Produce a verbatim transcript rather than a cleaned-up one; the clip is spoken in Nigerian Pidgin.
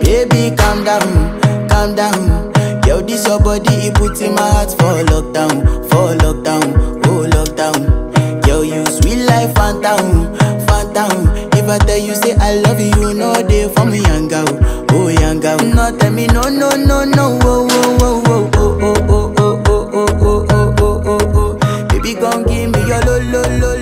Baby, calm down, calm down. Yo, this your body, it puts in my heart for lockdown, for lockdown, oh lockdown. Yo, you sweet life, phantom, phantom. If I tell you say I love you, you know they for me, young girl, oh young girl. No, tell me no, no, no, no, oh, oh, oh, oh, oh, oh, oh, oh, oh, oh, oh, oh, oh, oh. Baby, come give me your lo, lo, lo.